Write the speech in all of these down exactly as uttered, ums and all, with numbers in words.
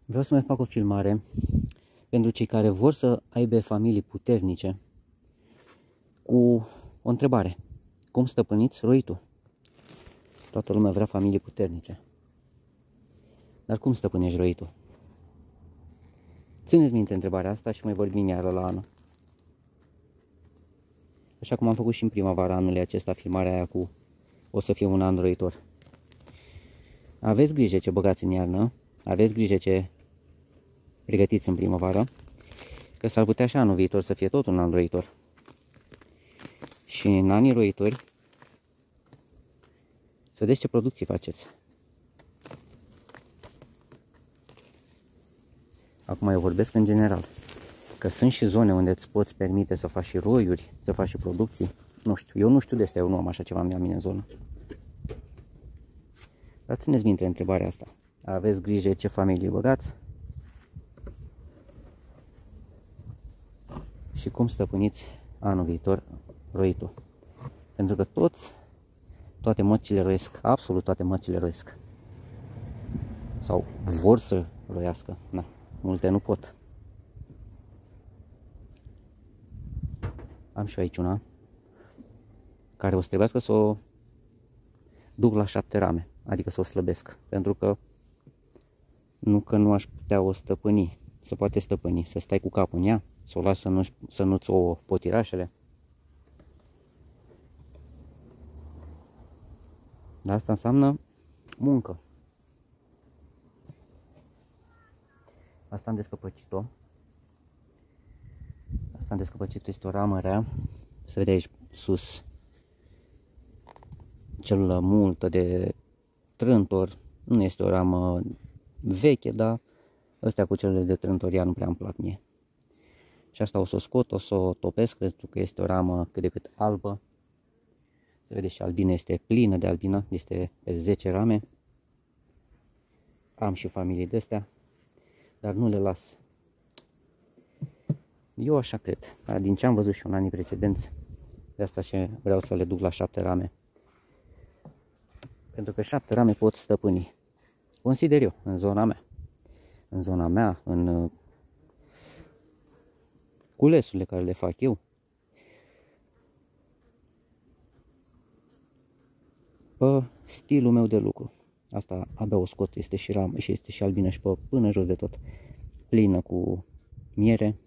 Vreau să mai fac o filmare pentru cei care vor să aibă familii puternice cu o întrebare. Cum stăpâniți roitul? Toată lumea vrea familii puternice. Dar cum stăpânești roitul? Țineți minte întrebarea asta și mai vorbim iară la anul. Așa cum am făcut și în primăvara anului acesta, filmarea aia cu o să fie un an roitor. Aveți grijă ce băgați în iarnă, aveți grijă ce pregătiți în primăvară, că s-ar putea și anul viitor să fie tot un an roitor. Și în anii roitori, să vedeți ce producții faceți. Acum eu vorbesc în general, că sunt și zone unde îți poți permite să faci și roiuri, să faci și producții. Nu știu, eu nu știu de asta, eu nu am așa ceva la mine în zonă. Dar țineți minte întrebarea asta. Aveți grijă ce familie băgați și cum stăpâniți anul viitor roitul. Pentru că toți, toate măcile roiesc, absolut toate măcile roiesc. Sau vor să roiască. Na, multe nu pot. Am și aici una care o să trebuiască să o duc la șapte rame, adică să o slăbesc, pentru că nu că nu aș putea o stăpâni, să poate stăpâni, să stai cu capul în ea, să o lași să, nu, să nu-ți o potirașele. Dar asta înseamnă muncă. Asta am descăpăcit-o. Asta am descăpăcit-o, este o ramă rea. Se vede aici sus cel multă de trântor. Nu este o ramă veche, dar astea cu cele de trântoria nu prea îmi plac mie. Și asta o să o scot, o să o topesc, pentru că este o ramă cât de cât albă. Se vede și albina este plină de albină, este pe zece rame. Am și familii de astea, dar nu le las. Eu așa cred, din ce am văzut și în anii precedenți, de asta și vreau să le duc la șapte rame. Pentru că șapte rame pot stăpâni. Consider eu, în zona mea. În zona mea, în culesurile care le fac eu. Pe stilul meu de lucru. Asta abia o scot, este și ramă și este și albină și pe până jos de tot. Plină cu miere.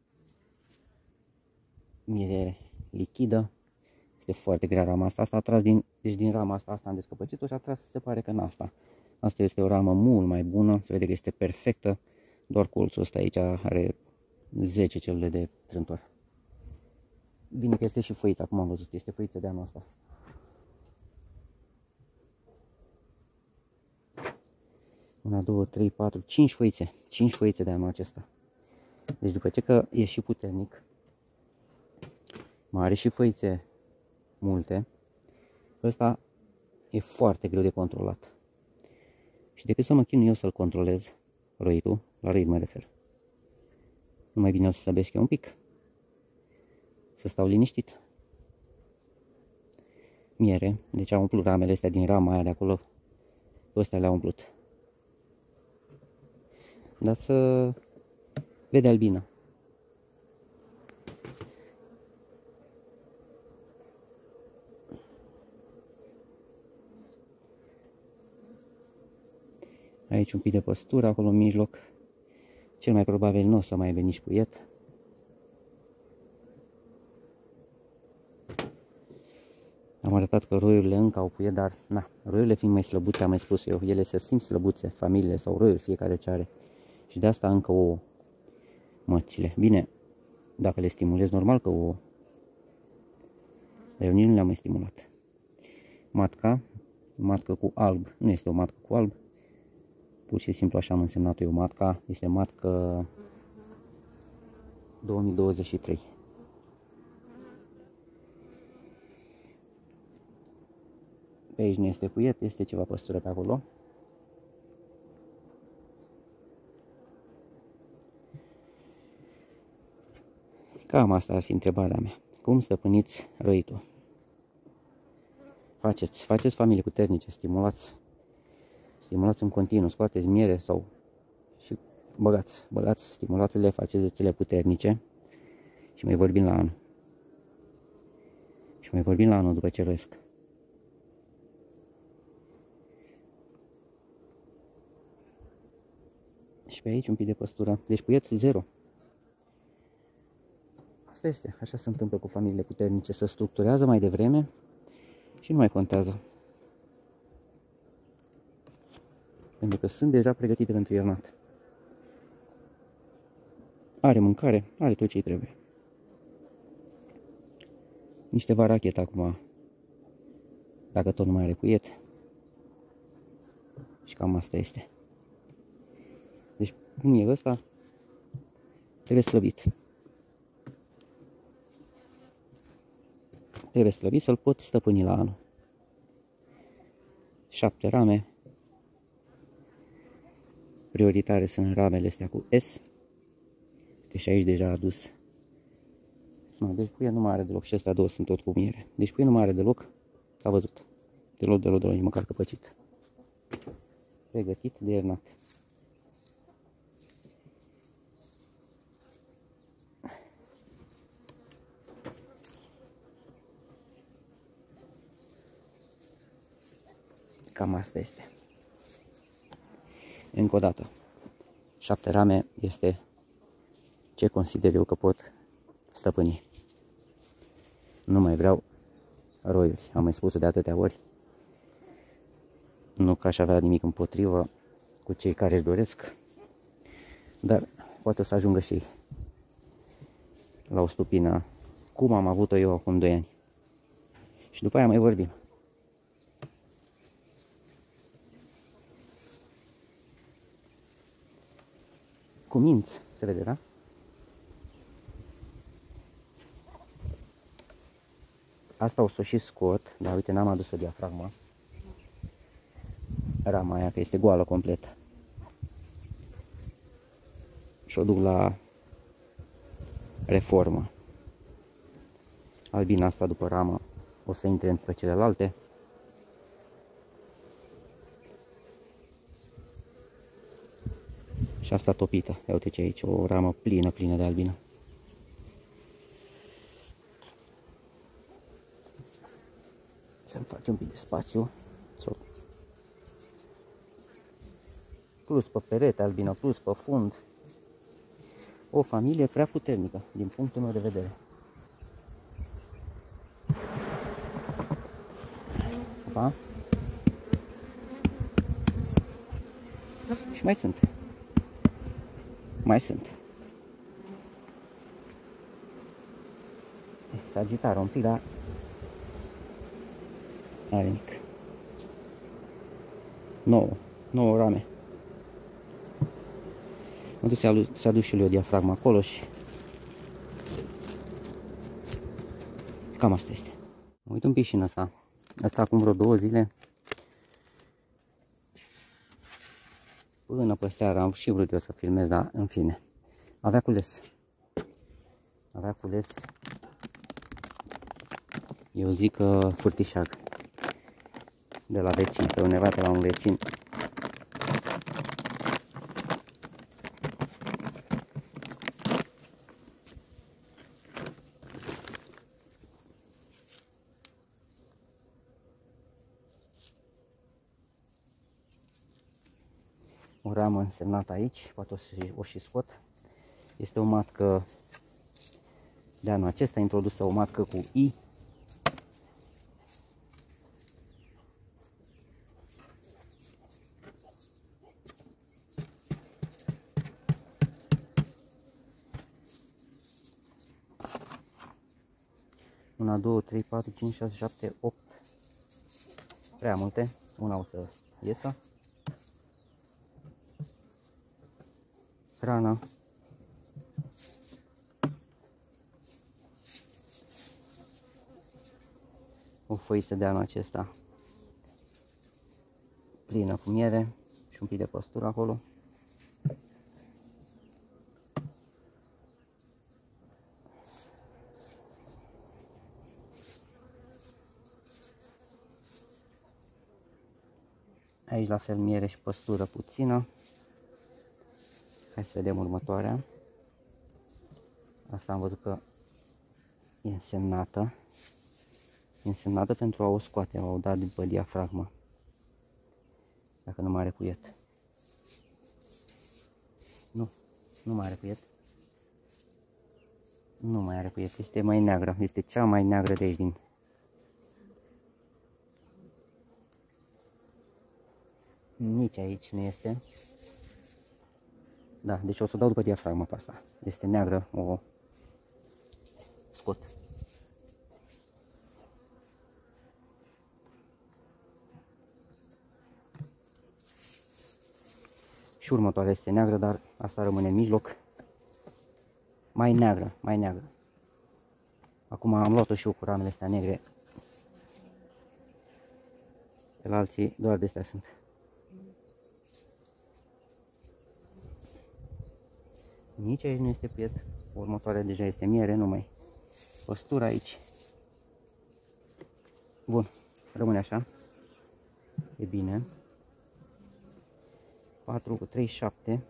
Miere lichidă. Este foarte grea rama asta. Asta a tras din, deci din rama asta, asta am descăpăcit-o și a tras, se pare că în asta. Asta este o ramă mult mai bună, se vede că este perfectă. Doar colțul ăsta aici are zece celule de trântor. Bine că este și făiță, acum am văzut, este făiță de anul ăsta. Una, două, trei, patru, cinci făițe. cinci făițe de anul acesta. Deci după ce că e și puternic, mai are și făițe multe, ăsta e foarte greu de controlat. Și decât să mă chinui eu să-l controlez, roitul, la roit mă refer, nu mai bine o să slăbesc eu un pic, să stau liniștit. Miere, deci am umplut ramele astea din rama aia de acolo, ăstea le-am umplut. Dar să vede albina. Aici un pic de păstură, acolo în mijloc. Cel mai probabil nu o să mai aibă nici puiet. Am arătat că roiurile încă au puiet, dar na, roiurile fiind mai slăbuțe, am mai spus eu, ele se simt slăbuțe, familiile sau roiuri, fiecare ce are. Și de asta încă o măcile. Bine, dacă le stimulez, normal că o... Dar eu nici nu le-am mai stimulat. Matca, matcă cu alb, nu este o matcă cu alb. Pur și simplu așa am însemnat eu matca, este matcă două mii douăzeci și trei. Pe aici nu este puiet, este ceva păstură pe acolo. Cam asta ar fi întrebarea mea. Cum stăpâniți roitul? Faceți, faceți familii puternice, stimulați. Stimulați în continuu, scoateți miere sau și băgați, băgați, stimulați-le, faceți-le puternice și mai vorbim la anul. Și mai vorbim la anul după ce roiesc. Și pe aici un pic de păstură. Deci puiet zero. Asta este. Așa se întâmplă cu familiile puternice. Se structurează mai devreme și nu mai contează. Pentru că sunt deja pregătite pentru iernat. Are mâncare, are tot ce-i trebuie. Niște varachet acum, dacă tot nu mai are puiet. Și cam asta este. Deci, cum e ăsta, trebuie slăbit. Trebuie slăbit să-l pot stăpâni la anul. Șapte rame. Prioritare sunt ramele astea cu S. Deci aici deja a adus. Nu, deci puiet nu mai are deloc. Și astea două sunt tot cu miere. Deci puiet nu mai are deloc. S-a văzut. Deloc, deloc, deloc, nici măcar căpăcit. Pregătit de iernat. Cam asta este. Încă o dată. Șapte rame este ce consider eu că pot stăpâni. Nu mai vreau roiuri. Am mai spus-o de atâtea ori. Nu că aș avea nimic împotrivă cu cei care își doresc. Dar poate o să ajungă și ei la o stupină cum am avut-o eu acum doi ani. Și după aia mai vorbim. Cu minți, se vede, da? Asta o să o și scot, dar uite, n-am adus o diafragmă. Rama aia, că este goală complet. Și o duc la reformă. Albina asta după ramă o să intre între celelalte. Și asta topită. Ia uite ce aici, o ramă plină, plină de albină. Să-mi fac un pic de spațiu. Plus pe perete albină, plus pe fund. O familie prea puternică, din punctul meu de vedere. Da? Și mai sunt. Mai sunt. S-a agitat un pic, dar are nimic. nouă. nouă rame. Mă duc să aduc și lui o diafragmă acolo și cam asta este. Mă uit un pic și în asta. Asta acum vreo două zile. Până pe seara am și vrut eu să filmez, dar în fine. Avea cules. Avea cules. Eu zic că furtișag. De la vecin, pe undeva pe la un vecin. O ramă însemnată aici, poate o, și, o și scot. Este o matcă de anul acesta, introdusă o matcă cu I. Una, două, trei, patru, cinci, șase, șapte, opt. Prea multe. Una o să iesă. Hrana. O foiță de anul acesta plină cu miere și un pic de păstură acolo. Aici la fel miere și păstură puțină. Hai să vedem următoarea. Asta am văzut că e însemnată. E însemnată pentru a o scoate, a o da după diafragmă. Dacă nu mai are puiet. Nu, nu mai are puiet. Nu mai are puiet, este mai neagră, este cea mai neagră de aici din. Nici aici nu este. Da, deci o să o dau după diafragma pe asta. Este neagră, o scot. Și următoarea este neagră, dar asta rămâne în mijloc. Mai neagră, mai neagră. Acum am luat-o și eu cu ramele astea negre. Pe alții doar de astea sunt. Nici aici nu este puiet. Următoarea deja este miere, numai postura aici. Bun, rămâne așa. E bine. patru cu trei, șapte.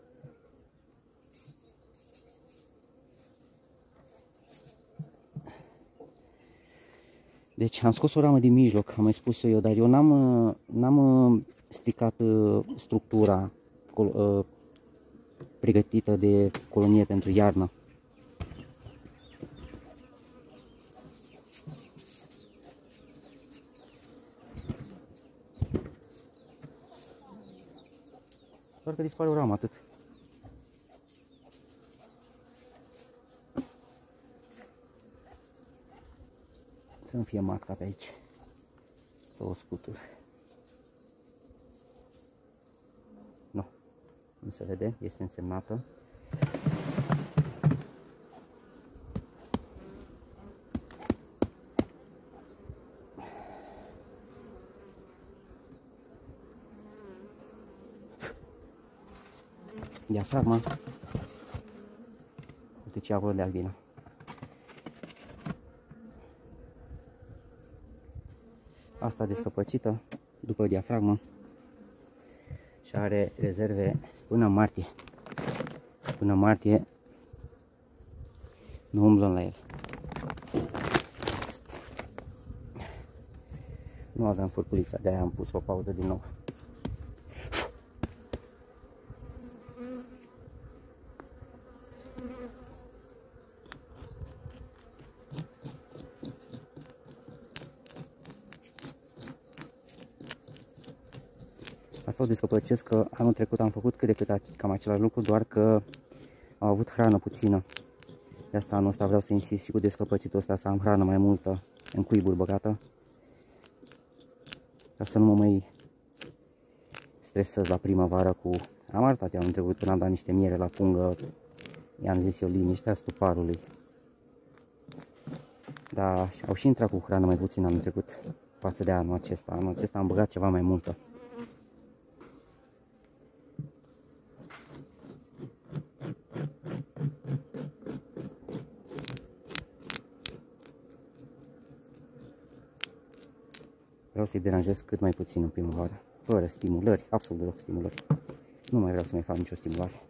Deci am scos o ramă din mijloc, am mai spus eu, dar eu n-am n-am stricat structura pregătită de colonie pentru iarnă. Doar că dispare o ramă, atât. Să nu fie matca pe aici. Să o scutur. Nu. Nu se vede, este însemnată. Diafragma. Uite ce acolo de albină. Asta descăpăcită după diafragmă și are rezerve până martie. Până martie nu umblăm la el. Nu aveam furculița, de-aia am pus o pauză din nou. Asta o descopăresc că anul trecut am făcut cât de cât cam același lucru, doar că au avut hrană puțină. De asta anul ăsta vreau să insist și cu descăpăcitul ăsta să am hrană mai multă în cuiburi băgată. Ca să nu mă mai stresez la primăvară cu... Am arătat eu anul trecut când am dat niște miere la pungă. I-am zis eu liniștea stuparului. Dar au și intrat cu hrană mai puțin anul trecut față de anul acesta. Anul acesta am băgat ceva mai multă. Vreau să-i deranjez cât mai puțin în primăvară, fără stimulări, absolut deloc stimulări. Nu mai vreau să mai fac nicio stimulare.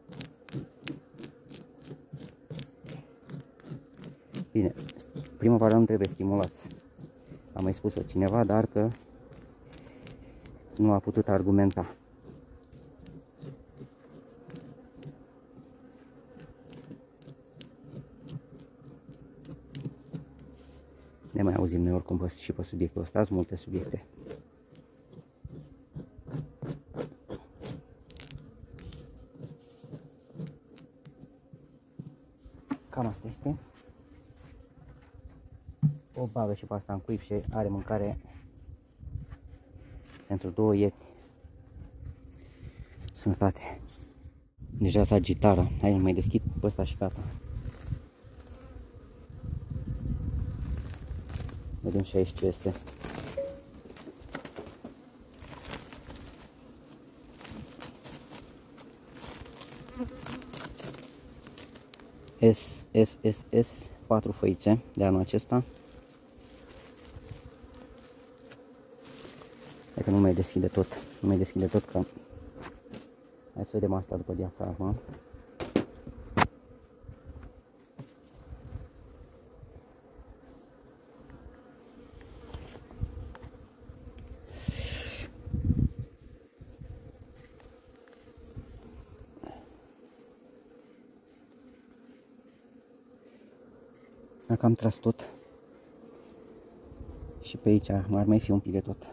Bine, primăvara nu trebuie stimulați. Am mai spus-o cineva, dar că nu a putut argumenta. Ne mai auzim noi oricum și pe subiectul ăsta, sunt multe subiecte. Cam asta este. O bagă și pe asta în cuib și are mâncare pentru două ietni. Sănătate. Deja s-a gitară. Hai, mai deschid pe ăsta și gata. Vedem și aici ce este. S S S S, patru făițe de anul acesta. Hai că nu mai deschide tot, nu mai deschide tot că Hai să vedem asta după diafragmă. Dacă am tras tot și pe aici ar mai fi un pic de tot.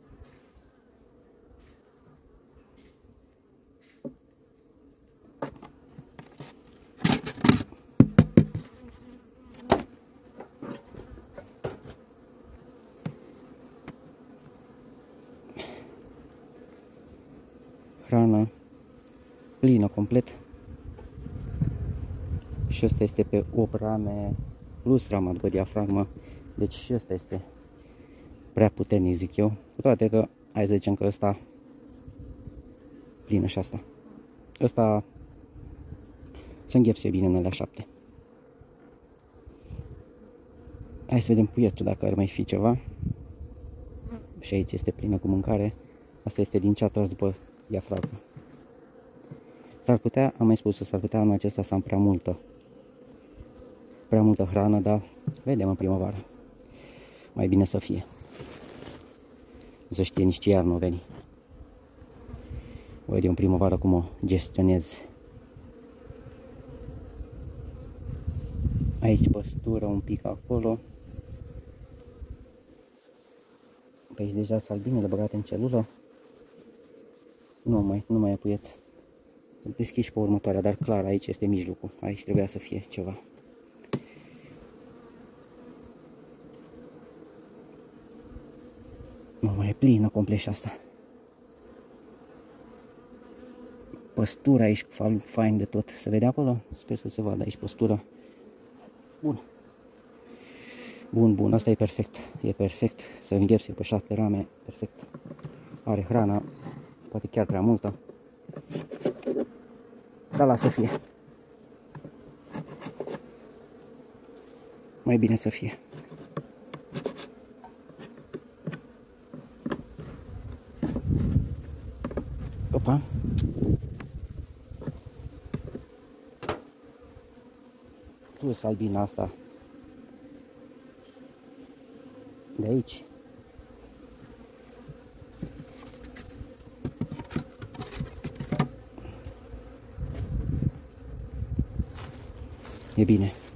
Hrana plină complet. Și ăsta este pe opt rame plus rama după diafragmă. Deci și ăsta este prea puternic, zic eu. Cu toate că, hai să zicem că ăsta plină și asta. Ăsta se înghepse bine în alea șapte. Hai să vedem puietul dacă ar mai fi ceva. Și aici este plină cu mâncare. Asta este din ce a tras după diafragmă. S-ar putea, am mai spus, s-ar putea anul acesta să am prea multă prea multă hrană, dar vedem în primăvară. Mai bine să fie. Să știe nici ce iarnă o veni. O vedem în primăvară cum o gestionez. Aici păstură un pic acolo. Pe aici deja sunt albinele băgate în celulă. Nu mai, nu mai e puiet. Îl deschid și pe următoarea, dar clar aici este mijlocul. Aici trebuia să fie ceva. Nu mai e plină complet și asta. Păstura aici, fain de tot. Se vede acolo? Sper să se vadă aici păstura. Bun. Bun, bun, asta e perfect. E perfect. Să înghepse pe șapte rame. Perfect. Are hrana. Poate chiar prea multă. Dar lasă să fie. Mai bine să fie. Opa. Plus albina asta de aici. E bine.